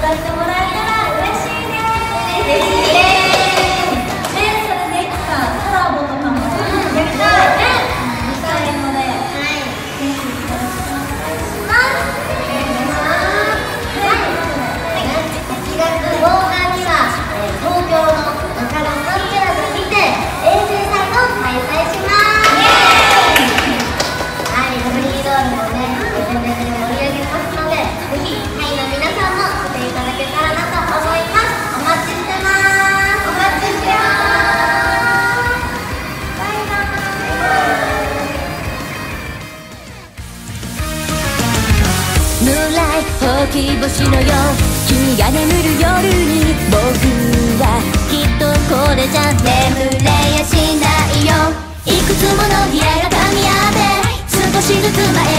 歌ってもらえたら嬉しいです。嬉しいです。それでいつかコラボとかもやりたいね。したいので、ぜひよろしくお願いします。 7月10日には東京の中野サンプラザにて衛星祭を開催します。はい、ラブリードールもね、全然盛り上げますので、ぜひタイの皆さんも来ていただけたらなと思います。お待ちしてます。お待ちしてます。バイバイ。 ムーンライトほうき星のよう、君が眠る夜に僕はきっとこれじゃ眠れやしないよ。いくつもの出会いが噛み合って少しずつ前